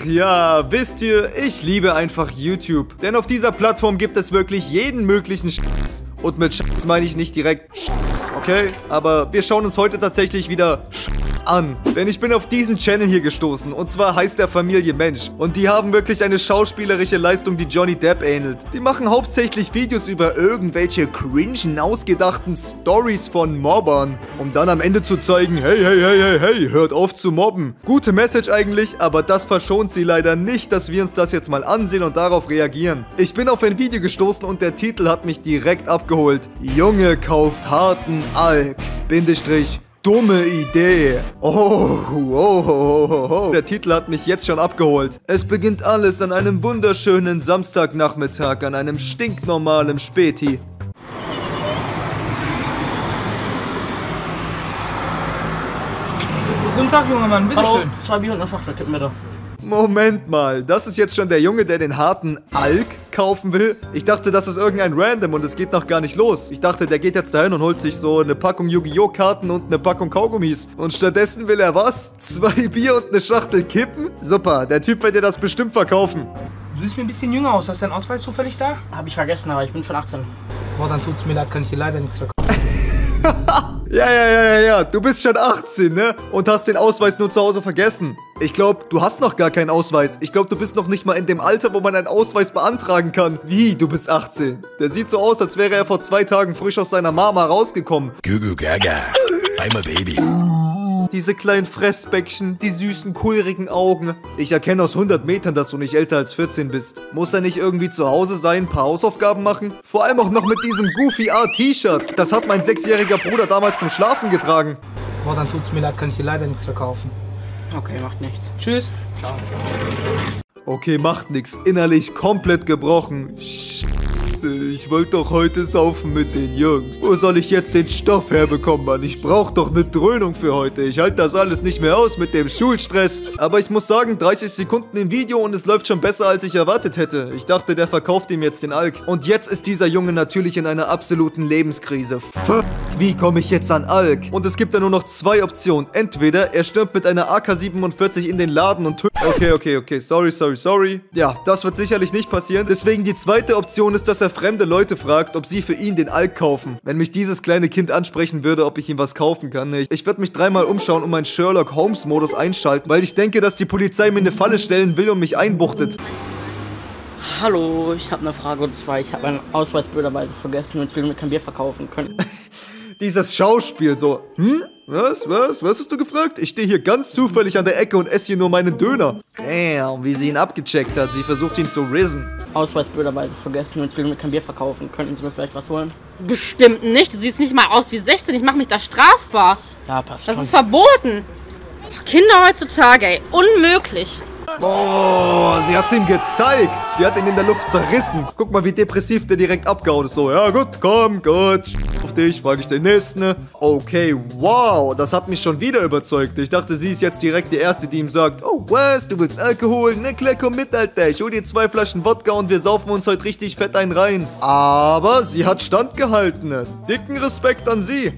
ja, wisst ihr, ich liebe einfach YouTube. Denn auf dieser Plattform gibt es wirklich jeden möglichen Scheiß. Und mit Scheiß meine ich nicht direkt Scheiß, okay? Aber wir schauen uns heute tatsächlich wieder Scheiß an. Denn ich bin auf diesen Channel hier gestoßen. Und zwar heißt der Familie Mensch. Und die haben wirklich eine schauspielerische Leistung, die Johnny Depp ähnelt. Die machen hauptsächlich Videos über irgendwelche cringen, ausgedachten Stories von Mobbern. Um dann am Ende zu zeigen, hey, hey, hey, hey, hey, hört auf zu mobben. Gute Message eigentlich, aber das verschont sie leider nicht, dass wir uns das jetzt mal ansehen und darauf reagieren. Ich bin auf ein Video gestoßen und der Titel hat mich direkt abgeholt. Junge kauft harten Alk. Bindestrich. Dumme Idee. Oh. Der Titel hat mich jetzt schon abgeholt. Es beginnt alles an einem wunderschönen Samstagnachmittag, an einem stinknormalen Späti. Guten Tag, junger Mann, bitteschön. 2 Bier und eine Schachtel, kippen bitte. Moment mal, das ist jetzt schon der Junge, der den harten Alk kaufen will? Ich dachte, das ist irgendein Random und es geht noch gar nicht los. Ich dachte, der geht jetzt dahin und holt sich so eine Packung Yu-Gi-Oh! Karten und eine Packung Kaugummis. Und stattdessen will er was? 2 Bier und eine Schachtel kippen? Super, der Typ wird dir das bestimmt verkaufen. Du siehst mir ein bisschen jünger aus. Hast du deinen Ausweis zufällig da? Hab ich vergessen, aber ich bin schon 18. Boah, dann tut's mir leid, kann ich dir leider nichts verkaufen. Ja, du bist schon 18, ne? Und hast den Ausweis nur zu Hause vergessen. Ich glaube, du hast noch gar keinen Ausweis. Ich glaube, du bist noch nicht mal in dem Alter, wo man einen Ausweis beantragen kann. Wie, du bist 18? Der sieht so aus, als wäre er vor 2 Tagen frisch aus seiner Mama rausgekommen. Gugu Gaga, I'm a baby. Diese kleinen Fressbäckchen, die süßen, kulrigen Augen. Ich erkenne aus 100 Metern, dass du nicht älter als 14 bist. Muss er nicht irgendwie zu Hause sein, ein paar Hausaufgaben machen? Vor allem auch noch mit diesem Goofy Art T-Shirt. Das hat mein 6-jähriger Bruder damals zum Schlafen getragen. Boah, dann tut's mir leid, kann ich dir leider nichts verkaufen. Okay, macht nichts. Tschüss. Ciao. Okay, macht nix. Innerlich komplett gebrochen. Ich wollte doch heute saufen mit den Jungs. Wo soll ich jetzt den Stoff herbekommen, Mann? Ich brauche doch eine Dröhnung für heute. Ich halte das alles nicht mehr aus mit dem Schulstress. Aber ich muss sagen, 30 Sekunden im Video und es läuft schon besser, als ich erwartet hätte. Ich dachte, der verkauft ihm jetzt den Alk. Und jetzt ist dieser Junge natürlich in einer absoluten Lebenskrise. Fuck, wie komme ich jetzt an Alk? Und es gibt da nur noch 2 Optionen. Entweder er stürmt mit einer AK-47 in den Laden und tötet... Okay. Sorry. Ja, das wird sicherlich nicht passieren. Deswegen die zweite Option ist, dass er fremde Leute fragt, ob sie für ihn den Alk kaufen. Wenn mich dieses kleine Kind ansprechen würde, ob ich ihm was kaufen kann. Ich würde mich 3-mal umschauen und meinen Sherlock Holmes Modus einschalten, weil ich denke, dass die Polizei mir eine Falle stellen will und mich einbuchtet. Hallo, ich habe eine Frage und zwar, ich habe meinen Ausweis blöderweise vergessen und will mir kein Bier verkaufen können. Dieses Schauspiel so, Was hast du gefragt? Ich stehe hier ganz zufällig an der Ecke und esse hier nur meinen Döner. Damn, wie sie ihn abgecheckt hat. Sie versucht ihn zu risen. Ausweis blöderweise vergessen und will mir kein Bier verkaufen. Könnten Sie mir vielleicht was holen? Bestimmt nicht. Du siehst nicht mal aus wie 16. Ich mache mich da strafbar. Ja, passt Das schon. ist verboten. Kinder heutzutage, ey. Unmöglich. Oh, sie hat's ihm gezeigt. Die hat ihn in der Luft zerrissen. Guck mal, wie depressiv der direkt abgehauen ist. So, ja gut, komm, gut. Auf dich frage ich den nächsten. Okay, wow, das hat mich schon wieder überzeugt. Ich dachte, sie ist jetzt direkt die Erste, die ihm sagt, oh, was, du willst Alkohol? Na klar, komm mit, Alter. Ich hol dir 2 Flaschen Wodka und wir saufen uns heute richtig fett einen rein. Aber sie hat standgehalten. Dicken Respekt an sie.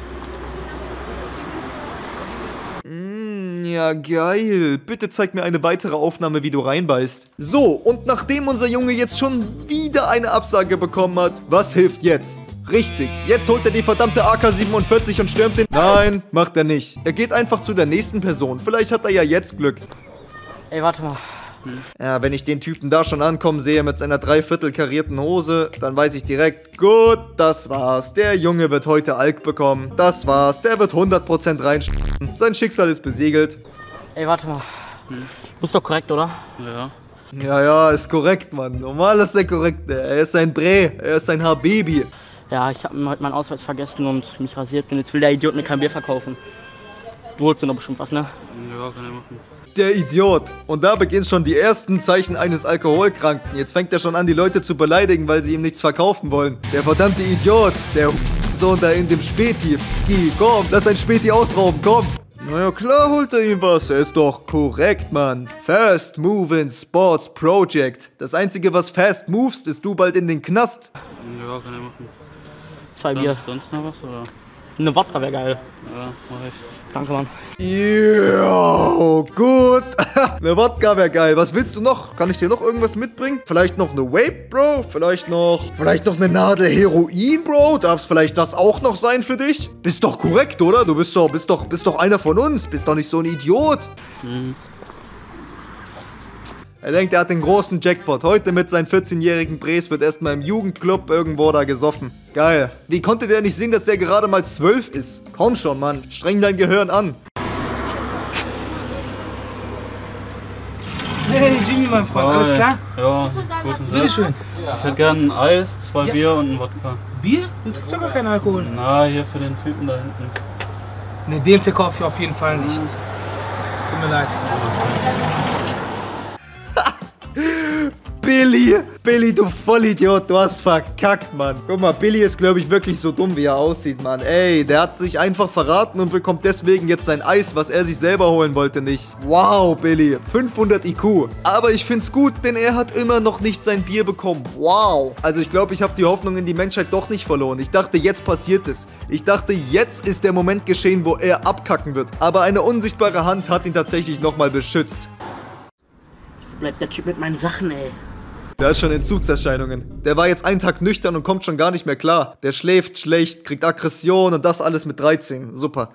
Ja, geil. Bitte zeig mir eine weitere Aufnahme, wie du reinbeißt. So, und nachdem unser Junge jetzt schon wieder eine Absage bekommen hat, was hilft jetzt? Richtig, jetzt holt er die verdammte AK-47 und stürmt den... Nein, macht er nicht. Er geht einfach zu der nächsten Person. Vielleicht hat er ja jetzt Glück. Ey, warte mal. Ja, wenn ich den Typen da schon ankommen sehe mit seiner 3/4 karierten Hose, dann weiß ich direkt, gut, das war's. Der Junge wird heute Alk bekommen. Das war's. Der wird 100% reinschießen. Sein Schicksal ist besiegelt. Ey, warte mal. Ist doch korrekt, oder? Ja. Ja, ist korrekt, Mann. Normal ist er korrekt. Er ist ein Bre. Er ist ein Habibi. Ja, ich habe heute meinen Ausweis vergessen und mich rasiert und jetzt will der Idiot mir kein Bier verkaufen. Du holst dir noch bestimmt was, ne? Ja, kann er machen. Der Idiot. Und da beginnen schon die ersten Zeichen eines Alkoholkranken. Jetzt fängt er schon an, die Leute zu beleidigen, weil sie ihm nichts verkaufen wollen. Der verdammte Idiot. Der Sohn da in dem Späti. Komm, lass ein Späti ausrauben, komm. Naja, klar holt er ihm was. Er ist doch korrekt, Mann. Fast Moving Sports Project. Das Einzige, was fast movest, ist du bald in den Knast. Ja, kann er machen. 2 Bier. Sonst noch was, oder? Eine Wodka wäre geil. Ja, mach ich. Danke, Mann. Jo, gut. Eine Wodka wäre geil. Was willst du noch? Kann ich dir noch irgendwas mitbringen? Vielleicht noch eine Vape, Bro? Vielleicht noch eine Nadel Heroin, Bro? Darf es vielleicht das auch noch sein für dich? Bist doch korrekt, oder? Du bist doch einer von uns. Bist doch nicht so ein Idiot. Er denkt, er hat den großen Jackpot. Heute mit seinen 14-jährigen Bres wird erstmal im Jugendclub irgendwo da gesoffen. Geil. Wie konnte der nicht sehen, dass der gerade mal 12 ist? Komm schon, Mann. Streng dein Gehirn an. Hey, Jimmy, mein Freund, alles klar? Ja, gut. Bitteschön. Ich hätte gerne ein Eis, 2 Bier und ein Wodka. Bier? Du trinkst doch gar keinen Alkohol. Na, hier für den Typen da hinten. Ne, dem verkaufe ich auf jeden Fall nichts. Tut mir leid. Billy, du Vollidiot, du hast verkackt, Mann. Guck mal, Billy ist, glaube ich, wirklich so dumm, wie er aussieht, Mann. Ey, der hat sich einfach verraten und bekommt deswegen jetzt sein Eis, was er sich selber holen wollte, nicht. Wow, Billy, 500 IQ. Aber ich find's gut, denn er hat immer noch nicht sein Bier bekommen. Wow. Also ich glaube, ich habe die Hoffnung in die Menschheit doch nicht verloren. Ich dachte, jetzt passiert es. Ich dachte, jetzt ist der Moment geschehen, wo er abkacken wird. Aber eine unsichtbare Hand hat ihn tatsächlich nochmal beschützt. Bleibt der Typ mit meinen Sachen, ey. Der hat schon Entzugserscheinungen. Der war jetzt einen Tag nüchtern und kommt schon gar nicht mehr klar. Der schläft schlecht, kriegt Aggression und das alles mit 13. Super.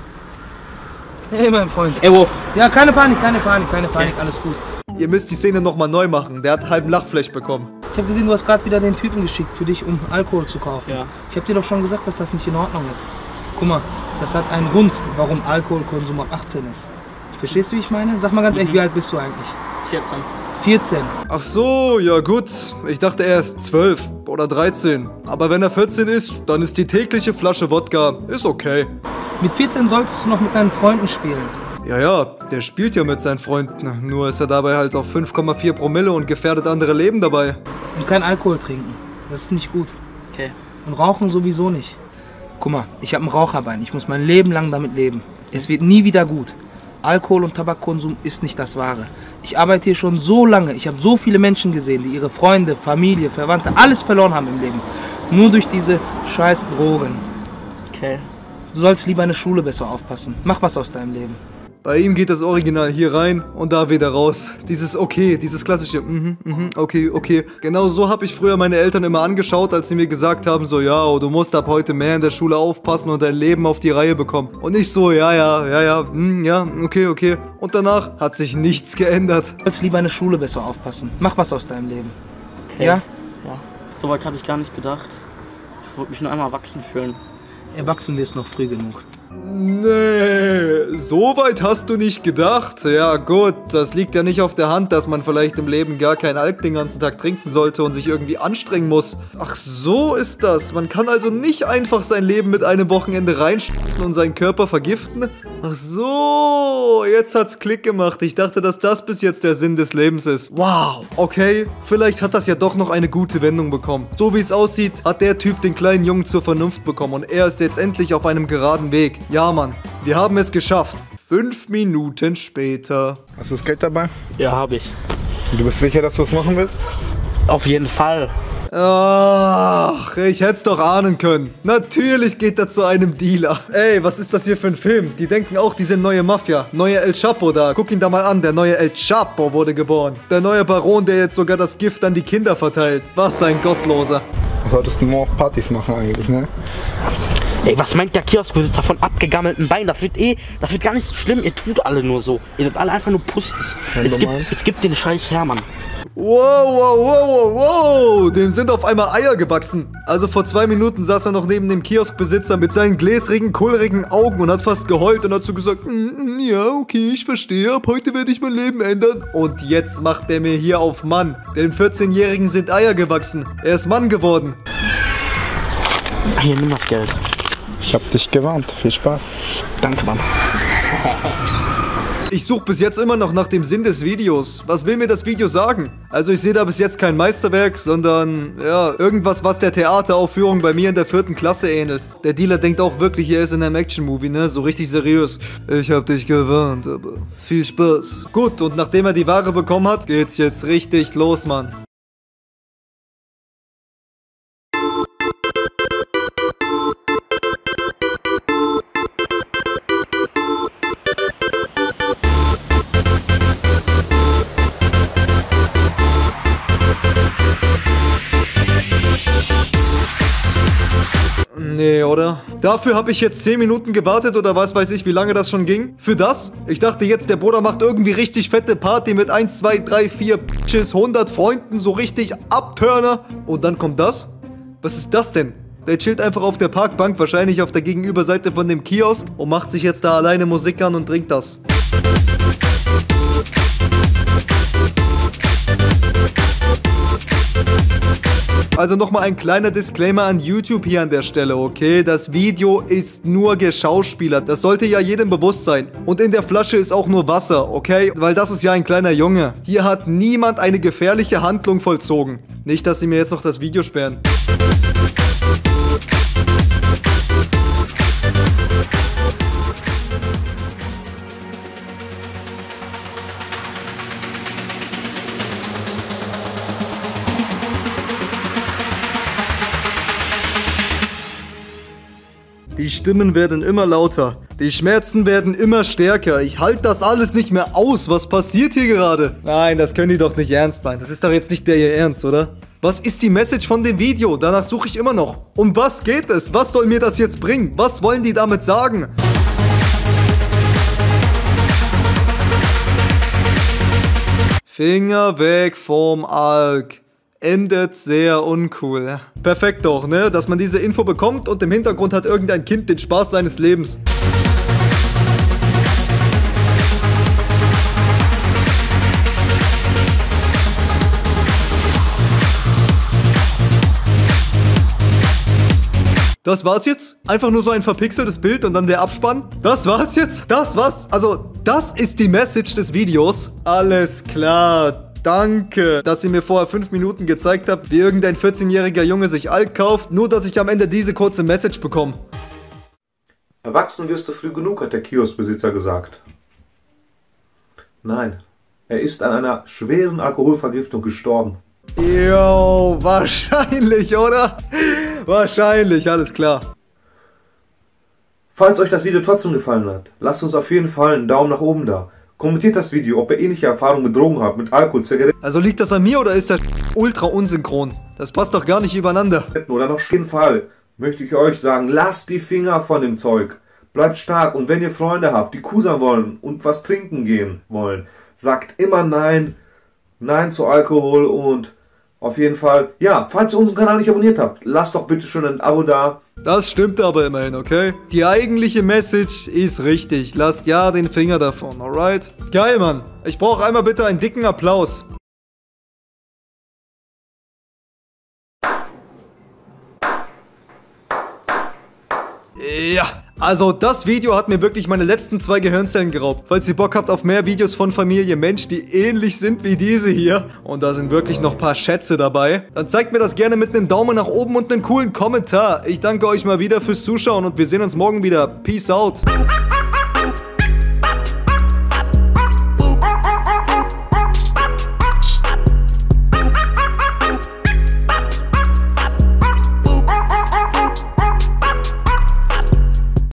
Hey, mein Freund. Ey, wo? Ja, keine Panik, alles gut. Ihr müsst die Szene nochmal neu machen. Der hat halben Lachfleisch bekommen. Ich habe gesehen, du hast gerade wieder den Typen geschickt für dich, um Alkohol zu kaufen. Ja. Ich habe dir doch schon gesagt, dass das nicht in Ordnung ist. Guck mal, das hat einen Grund, warum Alkoholkonsum ab 18 ist. Verstehst du, wie ich meine? Sag mal ganz ehrlich, wie alt bist du eigentlich? 14. 14. Ach so, ja gut. Ich dachte er ist 12 oder 13. Aber wenn er 14 ist, dann ist die tägliche Flasche Wodka. Ist okay. Mit 14 solltest du noch mit deinen Freunden spielen. Ja, der spielt ja mit seinen Freunden. Nur ist er dabei halt auf 5,4 Promille und gefährdet andere Leben dabei. Und kein Alkohol trinken. Das ist nicht gut. Okay. Und rauchen sowieso nicht. Guck mal, ich habe ein Raucherbein. Ich muss mein Leben lang damit leben. Es wird nie wieder gut. Alkohol- und Tabakkonsum ist nicht das Wahre. Ich arbeite hier schon so lange. Ich habe so viele Menschen gesehen, die ihre Freunde, Familie, Verwandte, alles verloren haben im Leben. Nur durch diese scheiß Drogen. Okay. Du sollst lieber in der Schule besser aufpassen. Mach was aus deinem Leben. Bei ihm geht das Original hier rein und da wieder raus. Dieses okay, dieses klassische okay. Genau so habe ich früher meine Eltern immer angeschaut, als sie mir gesagt haben, so ja, oh, du musst ab heute mehr in der Schule aufpassen und dein Leben auf die Reihe bekommen. Und ich so, ja, okay. Und danach hat sich nichts geändert. Du sollst lieber in der Schule besser aufpassen. Mach was aus deinem Leben. Okay. Ja? Ja. So weit habe ich gar nicht gedacht. Ich wollte mich nur einmal erwachsen fühlen. Erwachsen wirst noch früh genug. Nee, so weit hast du nicht gedacht. Ja gut, das liegt ja nicht auf der Hand, dass man vielleicht im Leben gar kein Alk den ganzen Tag trinken sollte und sich irgendwie anstrengen muss. Ach, so ist das. Man kann also nicht einfach sein Leben mit einem Wochenende reinschießen und seinen Körper vergiften. Ach so, jetzt hat's Klick gemacht. Ich dachte, dass das bis jetzt der Sinn des Lebens ist. Wow, okay, vielleicht hat das ja doch noch eine gute Wendung bekommen. So wie es aussieht, hat der Typ den kleinen Jungen zur Vernunft bekommen und er ist jetzt endlich auf einem geraden Weg. Ja, Mann, wir haben es geschafft. 5 Minuten später. Hast du das Geld dabei? Ja, habe ich. Du bist sicher, dass du es machen willst? Auf jeden Fall. Ach, ich hätte es doch ahnen können. Natürlich geht er zu einem Dealer. Ey, was ist das hier für ein Film? Die denken auch, die sind neue Mafia. Neue El Chapo da. Guck ihn da mal an. Der neue El Chapo wurde geboren. Der neue Baron, der jetzt sogar das Gift an die Kinder verteilt. Was ein Gottloser. Du solltest nur auch Partys machen eigentlich, ne? Ey, was meint der Kioskbesitzer von abgegammelten Beinen? Das wird gar nicht so schlimm. Ihr tut alle nur so. Ihr seid alle einfach nur Pussys. Jetzt gibt den scheiß Hermann. Wow. Dem sind auf einmal Eier gewachsen. Also vor 2 Minuten saß er noch neben dem Kioskbesitzer mit seinen gläsrigen, kohlrigen Augen und hat fast geheult und dazu gesagt, ja, okay, ich verstehe, ab heute werde ich mein Leben ändern. Und jetzt macht der mir hier auf Mann. Dem 14-Jährigen sind Eier gewachsen. Er ist Mann geworden. Hier, nimm das Geld. Ich hab dich gewarnt. Viel Spaß. Danke, Mann. Ich suche bis jetzt immer noch nach dem Sinn des Videos. Was will mir das Video sagen? Also ich sehe da bis jetzt kein Meisterwerk, sondern ja, irgendwas, was der Theateraufführung bei mir in der 4. Klasse ähnelt. Der Dealer denkt auch wirklich, er ist in einem Action-Movie, ne? So richtig seriös. Ich hab dich gewarnt, aber viel Spaß. Gut, und nachdem er die Ware bekommen hat, geht's jetzt richtig los, Mann. Nee, oder? Dafür habe ich jetzt 10 Minuten gewartet oder was weiß ich, wie lange das schon ging. Für das? Ich dachte jetzt, der Bruder macht irgendwie richtig fette Party mit 1, 2, 3, 4 Bitches, 100 Freunden, so richtig Abturner. Und dann kommt das? Was ist das denn? Der chillt einfach auf der Parkbank, wahrscheinlich auf der Gegenüberseite von dem Kiosk und macht sich jetzt da alleine Musik an und trinkt das. Also nochmal ein kleiner Disclaimer an YouTube hier an der Stelle, okay? Das Video ist nur geschauspielert. Das sollte ja jedem bewusst sein. Und in der Flasche ist auch nur Wasser, okay? Weil das ist ja ein kleiner Junge. Hier hat niemand eine gefährliche Handlung vollzogen. Nicht, dass sie mir jetzt noch das Video sperren. Die Stimmen werden immer lauter. Die Schmerzen werden immer stärker. Ich halte das alles nicht mehr aus. Was passiert hier gerade? Nein, das können die doch nicht ernst meinen. Das ist doch jetzt nicht der ihr Ernst, oder? Was ist die Message von dem Video? Danach suche ich immer noch. Um was geht es? Was soll mir das jetzt bringen? Was wollen die damit sagen? Finger weg vom Alk. Endet sehr uncool. Perfekt doch, ne? Dass man diese Info bekommt und im Hintergrund hat irgendein Kind den Spaß seines Lebens. Das war's jetzt? Einfach nur so ein verpixeltes Bild und dann der Abspann? Das war's jetzt? Das war's? Also, das ist die Message des Videos. Alles klar. Danke, dass ihr mir vorher 5 Minuten gezeigt habt, wie irgendein 14-jähriger Junge sich Alk kauft, nur dass ich am Ende diese kurze Message bekomme. Erwachsen wirst du früh genug, hat der Kioskbesitzer gesagt. Nein, er ist an einer schweren Alkoholvergiftung gestorben. Jo, wahrscheinlich, oder? Wahrscheinlich, alles klar. Falls euch das Video trotzdem gefallen hat, lasst uns auf jeden Fall einen Daumen nach oben da. Kommentiert das Video, ob ihr ähnliche Erfahrungen mit Drogen habt, mit Alkohol, Zigaretten. Also liegt das an mir oder ist das ultra unsynchron? Das passt doch gar nicht übereinander. Oder noch auf jeden Fall möchte ich euch sagen, lasst die Finger von dem Zeug. Bleibt stark und wenn ihr Freunde habt, die kusern wollen und was trinken gehen wollen, sagt immer Nein. Nein zu Alkohol und auf jeden Fall, ja, falls ihr unseren Kanal nicht abonniert habt, lasst doch bitte schon ein Abo da. Das stimmt aber immerhin, okay? Die eigentliche Message ist richtig. Lasst ja den Finger davon, alright? Geil, Mann. Ich brauche einmal bitte einen dicken Applaus. Ja, also das Video hat mir wirklich meine letzten 2 Gehirnzellen geraubt. Falls ihr Bock habt auf mehr Videos von Familie Mensch, die ähnlich sind wie diese hier, und da sind wirklich noch ein paar Schätze dabei, dann zeigt mir das gerne mit einem Daumen nach oben und einem coolen Kommentar. Ich danke euch mal wieder fürs Zuschauen und wir sehen uns morgen wieder. Peace out.